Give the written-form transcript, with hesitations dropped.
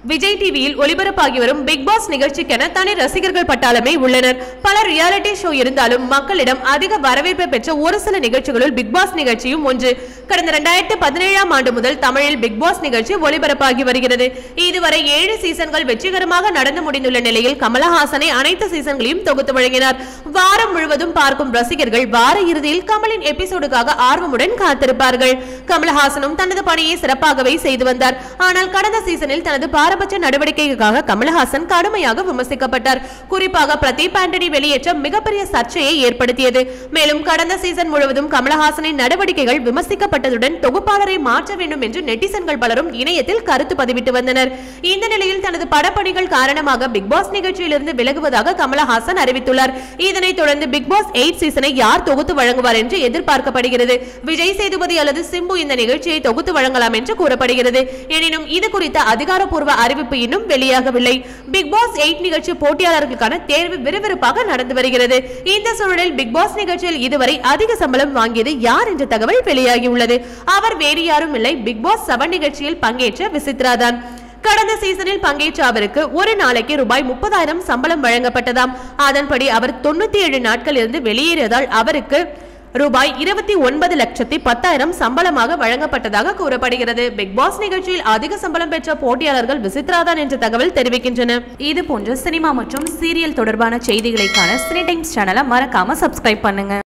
விஜய் டிவியில் ஒளிபரப்பாகி வரும் big pass நிகழ்ச்சிக்கென தனி ரசிகர்கள் பட்டாளமே உள்ளனர். பல ரியாலிட்டி ஷோ இருந்தாலும் மக்களிடம் அதிக வரவேற்பை பெற்ற ஒரு சில நிகழ்ச்சிகளுள் பிக் பாஸ் நிகழ்ச்சியும் ஒன்று. கடந்த 2017ஆம் ஆண்டு முதல் தமிழில் பிக் பாஸ் நிகழ்ச்சி ஒளிபரப்பாகி வருகிறது. இதுவரை 7 சீசன்கள் வெற்றிகரமாக நடந்து முடிந்துள்ள நிலையில் கமலஹாசனை அனைத்து சீசன்களையும் தொகுத்து வழங்கினார். வாரம் முழுவதும் பார்க்கும் ரசிகர்கள் வார இறுதியில் கமலின் எபிசோடுக்காக ஆர்வமுடன் காத்திருப்பார்கள். கமலஹாசனும் தனது பணியை சிறப்பாகவே செய்து வந்தார். ஆனால் கடந்த சீசனில் தனது பாரபட்ச நடவடிக்கைக்காக கமலஹாசன் கடுமையாக விமர்சிக்கப்பட்டார். குறிப்பாக பிரதீப் ஆண்டனி வெளியேற்ற மிகப்பெரிய சர்ச்சையை ஏற்படுத்தியது. மேலும் கடந்த சீசன் முழுவதும் கமலஹாசனின் நடவடிக்கைகள் விமர்சிக்கப்பட்டதுடன் தொகுப்பாளரை மாற்ற வேண்டும் என்று நெட்டிசன்கள் பலரும் இணையத்தில் கருத்து பதிவிட்டு வந்தனர். இந்த நிலையில் தனது படப்பணிகள் காரணமாக பிக் பாஸ் நிகழ்ச்சியிலிருந்து விலகுவதாக கமலஹாசன் அறிவித்துள்ளார். இதனைத் தொடர்ந்து பிக் பாஸ் 8 சீசனை யார் தொகுத்து வழங்குவார் என்று எதிர்பார்க்கப்படுகிறது. விஜய் சேதுபதி அல்லது சிம்பு இந்த நிகழ்ச்சியை தொகுத்து வழங்கலாம் என்று கூறப்படுகிறது. எனினும் இது குறித்த அதிகாரப்பூர்வ அறிவிப்பு இன்னும் வெளியாகவில்லை. பிக் பாஸ் 8 நிகழ்ச்சி போட்டியாளர்களுக்கான தேர்வு விறுவிறுப்பாக நடந்து வருகிறது. இந்த சூழலில் பிக் பாஸ் நிகழ்ச்சியில் இதுவரை அதிக சம்பளம் வாங்கியது யார் என்ற தகவல் வெளியாகியுள்ளது. அவர் வேறு யாரும் இல்லை, பிக் பாஸ் 7 நிகழ்ச்சியில் பங்கேற்ற விசித்ரா தான். கடந்த சீசனில் பங்கேற்ற அவருக்கு ஒரு நாளைக்கு ரூபாய் 30,000 சம்பளம் வழங்கப்பட்டதாம். அதன்படி அவர் 97 நாட்கள் இருந்து வெளியேறியதால் அவருக்கு ரூபாய் 29,10,000 சம்பளமாக வழங்கப்பட்டதாக கூறப்படுகிறது. பிக் பாஸ் நிகழ்ச்சியில் அதிக சம்பளம் பெற்ற போட்டியாளர்கள் விசித்ரா தான் என்ற தகவல் தெரிவிக்கின்றன. இது போன்ற சினிமா மற்றும் சீரியல் தொடர்பான செய்திகளை காண சினி டைம்ஸ் சேனலை மறக்காம சப்ஸ்கிரைப் பண்ணுங்க.